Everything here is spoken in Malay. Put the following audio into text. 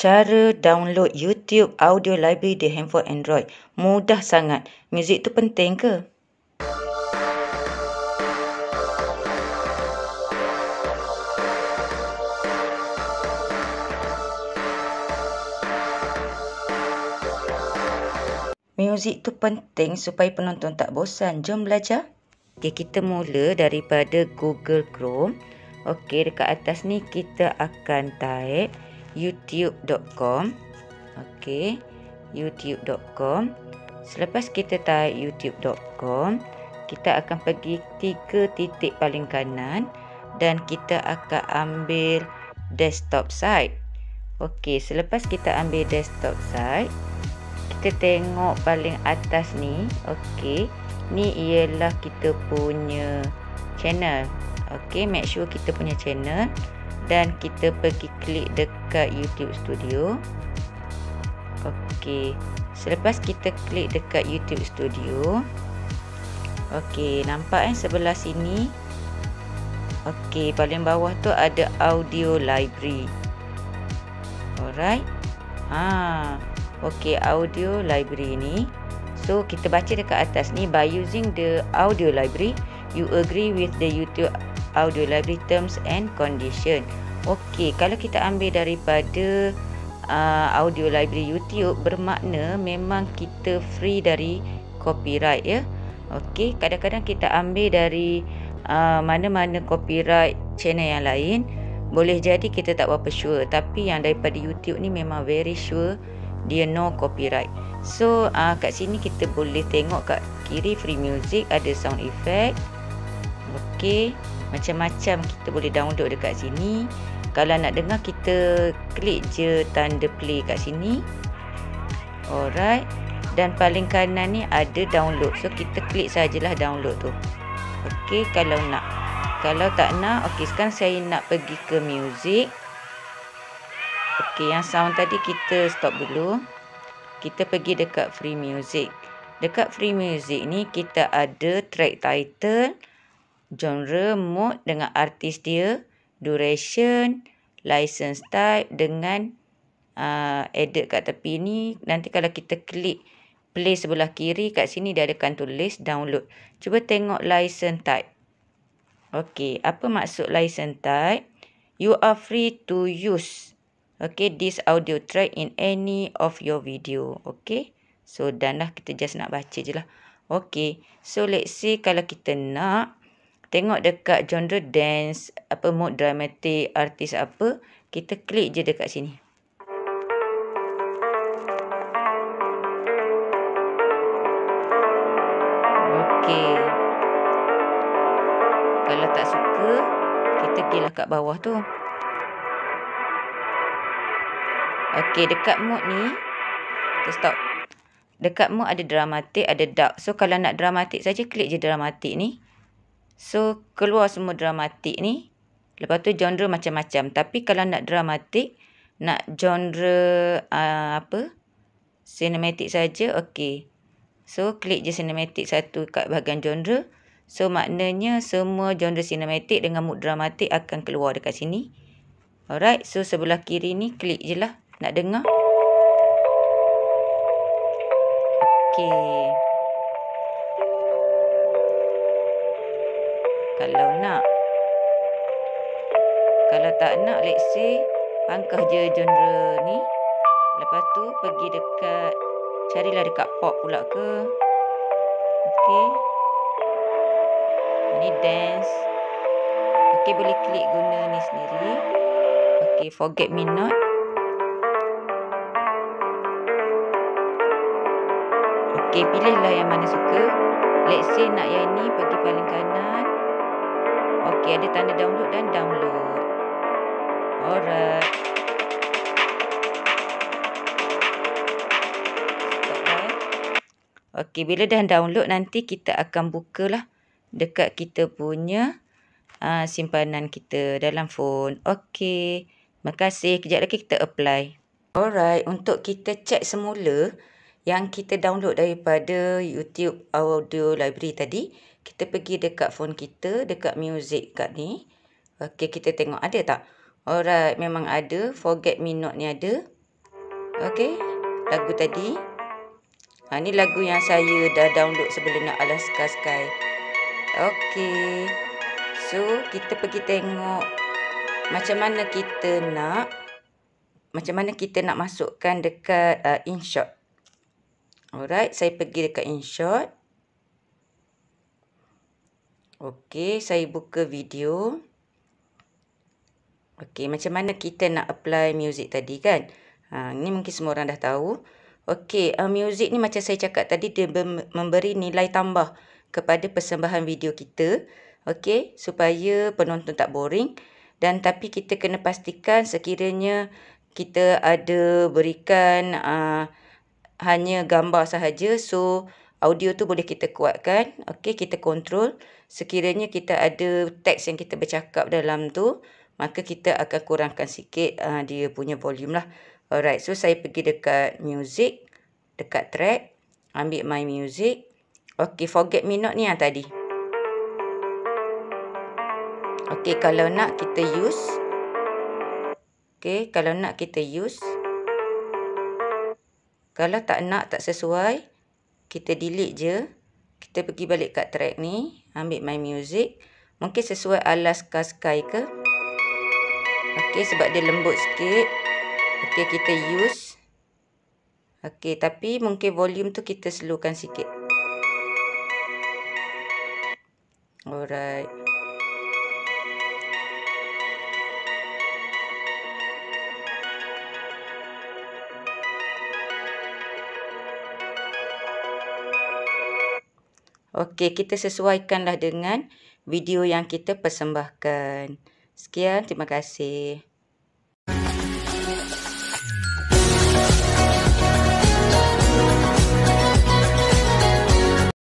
Cara download YouTube Audio Library di handphone Android. Mudah sangat. Muzik tu penting ke? Muzik tu penting supaya penonton tak bosan. Jom belajar. Okey, kita mula daripada Google Chrome. Okey, dekat atas ni kita akan type youtube.com. Okey, youtube.com. Selepas kita type youtube.com, kita akan pergi 3 titik paling kanan dan kita akan ambil desktop site. Okey, selepas kita ambil desktop site, kita tengok paling atas ni. Okey, ni ialah kita punya channel. Okey, make sure kita punya channel dan kita pergi klik dekat YouTube Studio. Okey, selepas kita klik dekat YouTube Studio, okey, nampak sebelah sini. Okey, paling bawah tu ada Audio Library. Alright. Okey, Audio Library ni. So, kita baca dekat atas ni, by using the Audio Library, you agree with the YouTube Audio Library terms and condition. Okey, kalau kita ambil daripada Audio Library YouTube, bermakna memang kita free dari copyright ya. Okey, kadang-kadang kita ambil dari mana-mana copyright channel yang lain, boleh jadi kita tak berapa sure, tapi yang daripada YouTube ni memang very sure dia no copyright. So kat sini kita boleh tengok kat kiri free music, ada sound effect. Okey, macam-macam kita boleh download dekat sini. Kalau nak dengar, kita klik je tanda play kat sini. Alright. Dan paling kanan ni ada download. So kita klik sajalah download tu. Okey, kalau nak. Kalau tak nak, okey, sekarang saya nak pergi ke music. Okey, yang sound tadi kita stop dulu. Kita pergi dekat free music. Dekat free music ni kita ada track title, genre, mode dengan artis dia, duration, license type dengan edit kat tepi ni. Nanti kalau kita klik play sebelah kiri, kat sini dia akan tulis download. Cuba tengok license type. Okey, apa maksud license type? You are free to use this audio track in any of your video. Okey, so dah lah, kita just nak baca je lah. Okey, so let's say kalau kita nak tengok dekat genre dance, mode dramatic, artis apa, kita klik je dekat sini. Okey, kalau tak suka, kita pergilah kat bawah tu. Okey, dekat mode ni, kita stop. Dekat mode ada dramatik, ada dark. So, kalau nak dramatik saja, klik je dramatik ni. So, keluar semua dramatik ni. Lepas tu, genre macam-macam. Tapi, kalau nak dramatik, nak genre cinematic saja, okey. So, klik je cinematic satu kat bahagian genre. So, maknanya semua genre cinematic dengan mood dramatik akan keluar dekat sini. Alright, so sebelah kiri ni, klik je lah. Nak dengar? Okey. Kalau nak. Kalau tak nak, let's say, pangkah je genre ni. Lepas tu, pergi dekat, carilah dekat pop pula ke. Okey. Ni dance. Okey, boleh klik guna ni sendiri. Okey, forget me not. Okey, pilihlah yang mana suka. Let's say nak yang ni, pergi paling kanan. Okey, ada tanda download dan download. Alright. Stop lah. Okey, bila dah download, nanti kita akan bukalah dekat kita punya simpanan kita dalam phone. Okey, terima kasih. Kejap lagi kita apply. Alright, untuk kita cek semula yang kita download daripada YouTube Audio Library tadi, kita pergi dekat phone kita, dekat music kat ni. Okey, kita tengok ada tak? Alright, memang ada. Forget me not ni ada. Okey, lagu tadi. Ni lagu yang saya dah download sebelum nak Alaska Sky. Okey. So, kita pergi tengok macam mana kita nak masukkan dekat InShot. Alright, saya pergi dekat InShot. Okey, saya buka video. Okey, macam mana kita nak apply music tadi kan? Ni mungkin semua orang dah tahu. Okey, music ni macam saya cakap tadi, dia memberi nilai tambah kepada persembahan video kita. Okey, supaya penonton tak boring. Dan tapi kita kena pastikan sekiranya kita ada berikan hanya gambar sahaja. So, audio tu boleh kita kuatkan. Okey, kita kontrol. Sekiranya kita ada teks yang kita bercakap dalam tu, maka kita akan kurangkan sikit dia punya volume lah. Alright, so saya pergi dekat music, dekat track, ambil my music. Okey, forget me not ni yang tadi. Okey, kalau nak kita use. Okey, kalau nak kita use. Kalau tak nak, tak sesuai, kita delete je. Kita pergi balik kat track ni, ambil my music. Mungkin sesuai Alaska Sky ke. Okey, sebab dia lembut sikit. Okey, kita use. Okey, tapi mungkin volume tu kita slowkan sikit. Alright. Okey, kita sesuaikanlah dengan video yang kita persembahkan. Sekian, terima kasih.